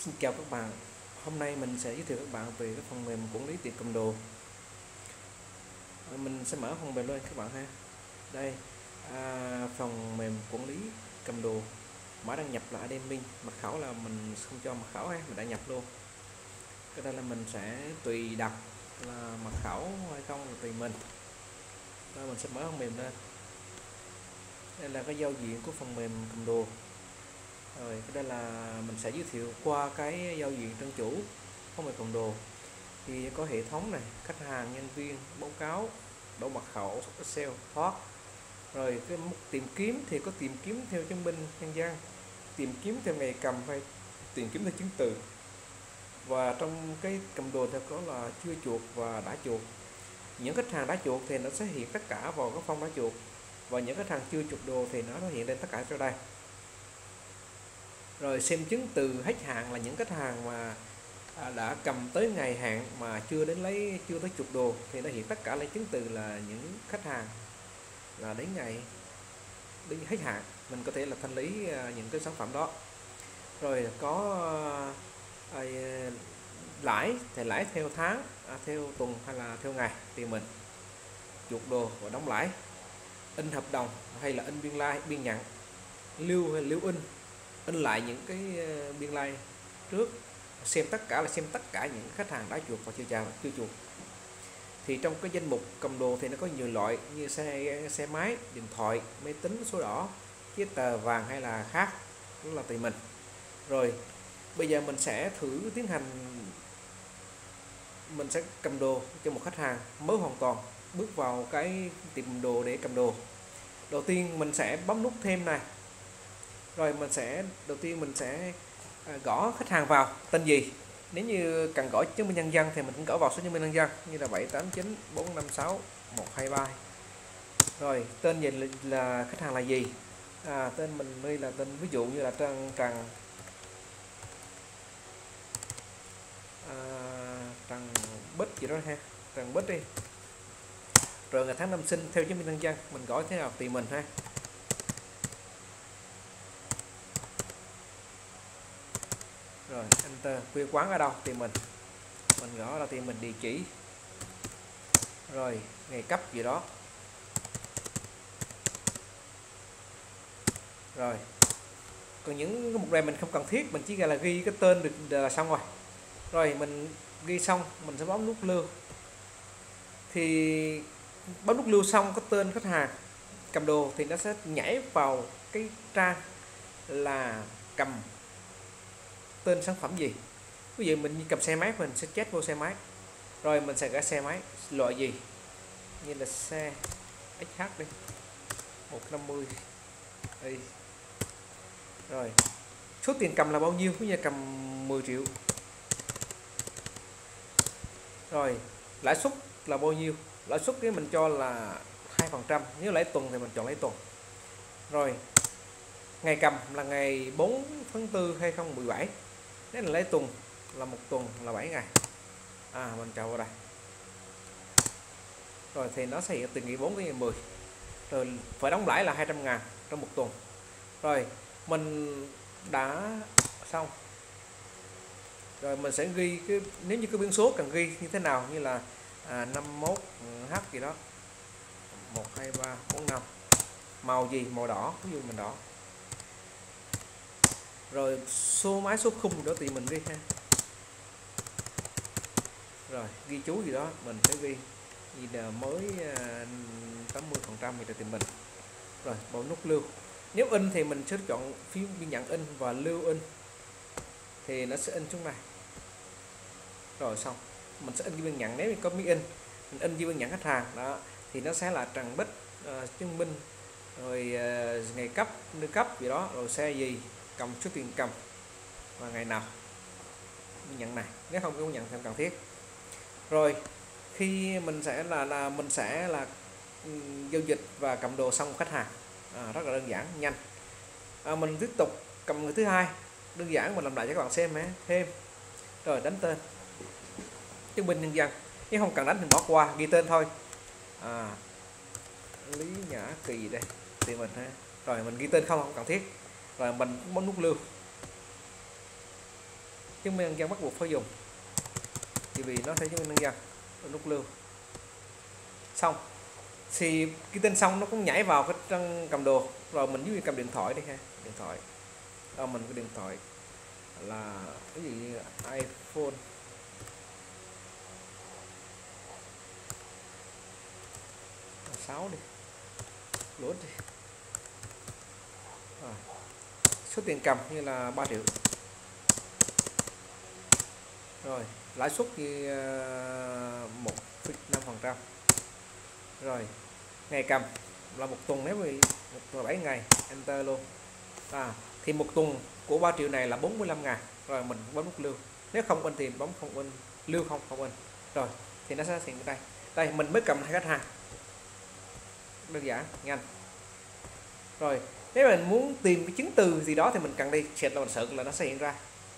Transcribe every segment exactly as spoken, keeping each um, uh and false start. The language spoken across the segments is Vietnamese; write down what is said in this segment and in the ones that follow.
Xin chào các bạn. Hôm nay mình sẽ giới thiệu các bạn về cái phần mềm quản lý tiệm cầm đồ. Mình sẽ mở phần mềm lên các bạn ha. Đây, à, phần mềm quản lý cầm đồ. Mã đăng nhập là admin, mật khẩu là mình không cho mật khẩu ha, mình đã nhập luôn. Cái đây là mình sẽ tùy đặt là mật khẩu hay không là tùy mình. Rồi mình sẽ mở phần mềm lên. Đây là cái giao diện của phần mềm cầm đồ. Rồi đây là mình sẽ giới thiệu qua cái giao diện trang chủ phần mềm cầm đồ. Thì có hệ thống này, khách hàng, nhân viên, báo cáo, đổ mật khẩu, Excel, thoát. Rồi cái mục tìm kiếm thì có tìm kiếm theo chứng minh nhân dân, tìm kiếm theo ngày cầm hay tìm kiếm theo chứng từ. Và trong cái cầm đồ thì có là chưa chuột và đã chuột. Những khách hàng đã chuột thì nó sẽ hiện tất cả vào cái phong đã chuột, và những khách hàng chưa chuột đồ thì nó hiện lên tất cả cho đây. Rồi xem chứng từ hết hạn là những khách hàng mà đã cầm tới ngày hạn mà chưa đến lấy chưa tới chục đồ thì nó hiện tất cả lấy chứng từ là những khách hàng là đến ngày đến hết hạn, mình có thể là thanh lý những cái sản phẩm đó. Rồi có à, lãi thì lãi theo tháng, à, theo tuần hay là theo ngày thì mình chuột đồ và đóng lãi. In hợp đồng hay là in biên lai like, biên nhận, lưu hay lưu in in lại những cái biên lai like trước. Xem tất cả là xem tất cả những khách hàng đã chuột và chưa chào chưa chuột. Thì trong cái danh mục cầm đồ thì nó có nhiều loại như xe xe máy, điện thoại, máy tính, số đỏ, giấy tờ, vàng hay là khác, đó là tùy mình. Rồi bây giờ mình sẽ thử tiến hành, mình sẽ cầm đồ cho một khách hàng mới hoàn toàn bước vào cái tiệm đồ để cầm đồ. Đầu tiên mình sẽ bấm nút thêm này. Rồi mình sẽ đầu tiên mình sẽ gõ khách hàng vào tên gì. Nếu như cần gõ chứng minh nhân dân thì mình cũng gõ vào số chứng minh nhân dân như là bảy tám chín bốn năm sáu một hai ba. Rồi tên gì là, là khách hàng là gì, à, tên mình đây là tên ví dụ như là Trần Trần à, Trần Bích gì đó ha, Trần Bích đi. Rồi ngày tháng năm sinh theo chứng minh nhân dân mình gõ thế nào tùy mình ha. Rồi enter. Quê quán ở đâu thì mình mình gõ là thì mình địa chỉ, rồi ngày cấp gì đó. Rồi còn những cái mục này mình không cần thiết, mình chỉ là ghi cái tên được là xong rồi. Rồi mình ghi xong mình sẽ bấm nút lưu. Thì bấm nút lưu xong có tên khách hàng cầm đồ thì nó sẽ nhảy vào cái trang là cầm tên sản phẩm gì. Ví dụ mình cầm xe máy mình sẽ chết vô xe máy. Rồi mình sẽ gõ xe máy loại gì như là xe ích hát đi, một trăm năm mươi đây. Rồi số tiền cầm là bao nhiêu, ví dụ cầm mười triệu. Rồi lãi suất là bao nhiêu, lãi suất cái mình cho là hai phần trăm, nếu lấy tuần thì mình chọn lấy tuần. Rồi ngày cầm là ngày bốn tháng tư hai không một bảy, nếu là lấy tuần là một tuần là bảy ngày, à mình chọn vào đây. Rồi thì nó sẽ hiện từ ngày bốn đến ngày mười. Rồi phải đóng lãi là hai trăm ngàn trong một tuần. Rồi mình đã xong. Rồi mình sẽ ghi cái, nếu như cái biên số cần ghi như thế nào, như là à, năm mốt H gì đó, một hai ba bốn năm, màu gì, màu đỏ, ví dụ mình đỏ. Rồi số máy số khung đó thì mình ghi ha. Rồi ghi chú gì đó mình sẽ ghi gì là mới tám mươi phần trăm thì tìm mình. Rồi bấm nút lưu. Nếu in thì mình sẽ chọn phím biên nhận in và lưu in thì nó sẽ in xuống này. Rồi xong mình sẽ in biên nhận, nếu có miếng in mình in biên nhận khách hàng đó thì nó sẽ là Trần Bích, uh, chứng minh, rồi uh, ngày cấp, nơi cấp gì đó, rồi xe gì, cầm số tiền cầm và ngày nào biên nhận này. Nếu không có nhận thì cần thiết. Rồi khi mình sẽ là là mình sẽ là um, giao dịch và cầm đồ xong khách hàng, à, rất là đơn giản nhanh. À, mình tiếp tục cầm người thứ hai, đơn giản mình làm lại cho các bạn xem nhé. Thêm rồi đánh tên chứng minh nhân dân, nếu không cần đánh thì bỏ qua, ghi tên thôi. À, Lý Nhã Kỳ đây thì mình ha. Rồi mình ghi tên không không cần thiết. Rồi mình bấm nút lưu. chứng minh nhân dân bắt buộc phải dùng, thì vì nó sẽ chứng minh nhân dân nút lưu. Xong thì cái tên xong nó cũng nhảy vào cái trang cầm đồ, rồi mình dưới cầm điện thoại đi ha, điện thoại à, mình cái điện thoại là cái gì như iPhone sáu đi, lốt đi. À, số tiền cầm như là ba triệu, rồi lãi suất như một phẩy năm phần trăm, rồi ngày cầm là một tuần, nếu vì một bảy ngày enter luôn. À, thì một tuần của ba triệu này là bốn mươi lăm ngàn, rồi mình bấm nút lưu. Nếu không in thì bấm không in, lưu không không in, rồi thì nó sẽ hiện đây. Đây mình mới cầm hai khách hàng, đơn giản nhanh. Rồi nếu mình muốn tìm cái chứng từ gì đó thì mình cần đi set là mình search là nó sẽ hiện ra.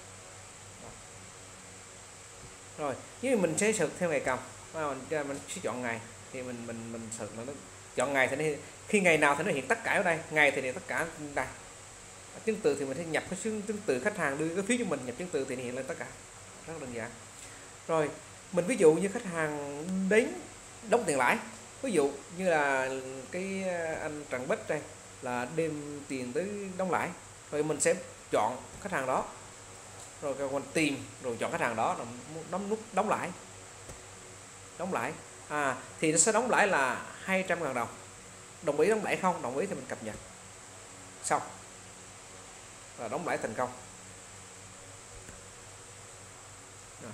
Rồi nếu mình sẽ search theo ngày cầm, à, mình mình sẽ chọn ngày thì mình mình mình search là nó chọn ngày thì nó, khi ngày nào thì nó hiện tất cả ở đây, ngày thì hiện tất cả đây. Chứng từ thì mình sẽ nhập cái chứng, chứng từ khách hàng đưa cái phiếu cho mình, nhập chứng từ thì hiện lên tất cả, rất đơn giản. Rồi mình ví dụ như khách hàng đến đóng tiền lãi, ví dụ như là cái anh Trần Bích đây là đem tiền tới đóng lãi, rồi mình sẽ chọn khách hàng đó, rồi mình tìm rồi chọn khách hàng đó, rồi đóng nút đóng lãi, đóng lãi à thì nó sẽ đóng lãi là hai trăm ngàn đồng. Đồng ý đóng lãi không? Đồng ý thì mình cập nhật xong là đóng lãi thành công. Rồi.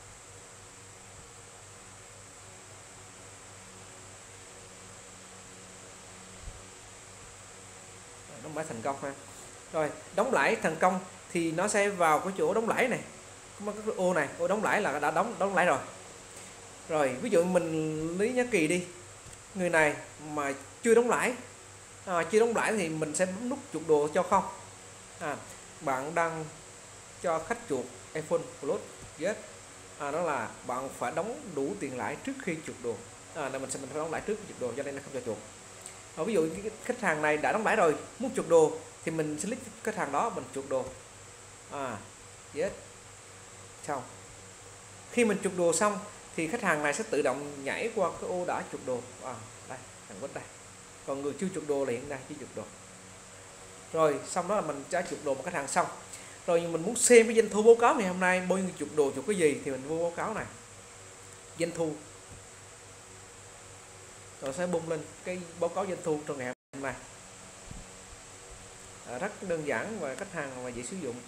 Đóng lãi thành công ha. Rồi đóng lãi thành công thì nó sẽ vào cái chỗ đóng lãi này, cái ô này, ô đóng lãi là đã đóng đóng lãi rồi. Rồi ví dụ mình Lý Nhã Kỳ đi, người này mà chưa đóng lãi, à, chưa đóng lãi thì mình sẽ bấm nút chuộc đồ cho không. À, bạn đang cho khách chuộc iPhone Plus, yes. À, đó là bạn phải đóng đủ tiền lãi trước khi chuộc đồ. À, là mình sẽ mình phải đóng lãi trước khi chuộc đồ, cho nên nó không cho chuộc. À, ví dụ cái khách hàng này đã đóng lãi rồi, muốn chuộc đồ thì mình sẽ click khách hàng đó, mình chuộc đồ. À, yes. Xong. Khi mình chuộc đồ xong thì khách hàng này sẽ tự động nhảy qua cái ô đã chuộc đồ. À, đây, thằng Bích đây. Còn người chưa chuộc đồ là hiện đây chưa chuộc đồ. Rồi xong đó là mình đã chuộc đồ một khách hàng xong. Rồi mình muốn xem cái doanh thu báo cáo ngày hôm nay bao nhiêu chuộc đồ, chuộc cái gì thì mình vô báo cáo này, doanh thu, rồi sẽ bung lên cái báo cáo doanh thu trong ngày hôm nay. À, rất đơn giản và khách hàng và dễ sử dụng.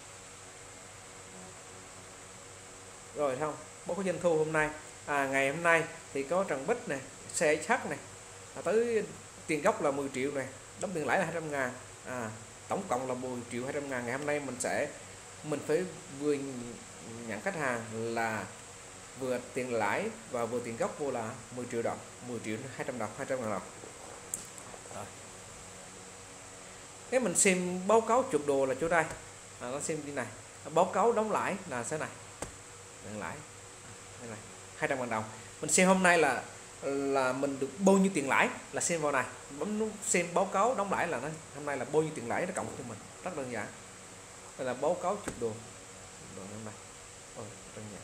Rồi không, báo cáo doanh thu hôm nay, à, ngày hôm nay thì có Trần Bích này, xê ích hát này, à, tới tiền gốc là mười triệu này, đóng tiền lãi là hai trăm ngàn, à, tổng cộng là mười triệu hai trăm ngàn. Ngày hôm nay mình sẽ mình phải vừa nhận khách hàng là vừa tiền lãi và vừa tiền gốc vô là mười triệu đồng, mười triệu hai trăm đồng, hai trăm ngàn đồng. Rồi. Nếu mình xem báo cáo chuộc đồ là chỗ đây, à, nó xem đi này, báo cáo đóng lãi là thế này, tiền lãi đây này, hai trăm ngàn đồng. Mình xem hôm nay là là mình được bao nhiêu tiền lãi là xem vào này, bấm nút xem báo cáo đóng lãi là nó hôm nay là bao nhiêu tiền lãi nó cộng cho mình, rất đơn giản. Đây là báo cáo chuộc đồ, đồ hôm nay. Ôi, đơn giản.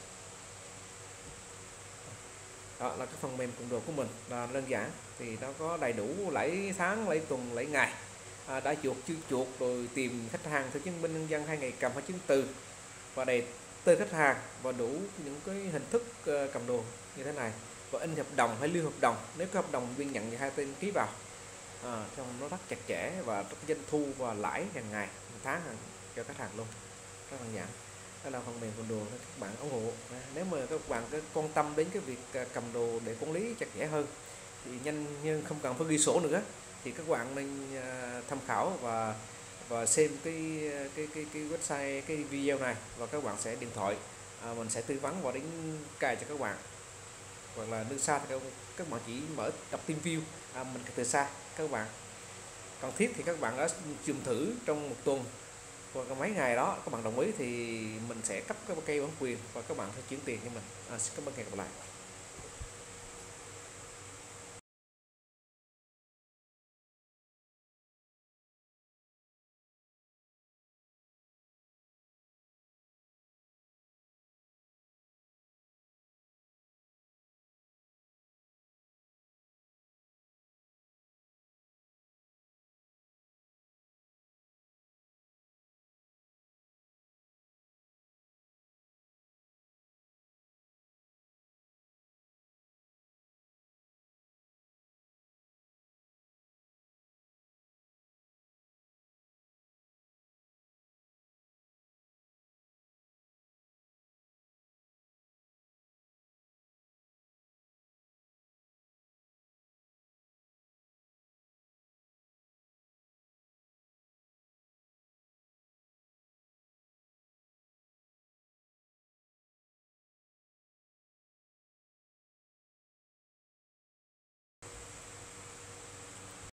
Đó là cái phần mềm chuộc đồ của mình là đơn giản, thì nó có đầy đủ lãi tháng, lãi tuần, lãi ngày, à, đã chuộc chưa chuộc, rồi tìm khách hàng theo chứng minh nhân dân, hai ngày cầm hay chứng từ, và đầy tên khách hàng và đủ những cái hình thức uh, cầm đồ như thế này, và in hợp đồng hay lưu hợp đồng, nếu có hợp đồng biên nhận thì hai tên ký vào, à, trong nó rất chặt chẽ và doanh thu và lãi hàng ngày, hàng tháng hàng cho khách hàng luôn, rất đơn giản. Đó là phần mềm cầm đồ các bạn ủng hộ. À, nếu mà các bạn có quan tâm đến cái việc uh, cầm đồ để quản lý chặt chẽ hơn thì nhanh nhưng không cần phải ghi sổ nữa, thì các bạn nên uh, tham khảo và và xem cái cái cái cái website, cái video này, và các bạn sẽ điện thoại, à, mình sẽ tư vấn và đến cài cho các bạn, hoặc là đưa xa thì các, các bạn chỉ mở đọc team view, à, mình từ xa. Các bạn cần thiết thì các bạn đã dùng thử trong một tuần hoặc mấy ngày đó, các bạn đồng ý thì mình sẽ cấp cái cây bản quyền và các bạn sẽ chuyển tiền cho mình. À, xin cảm ơn, hẹn gặp lại.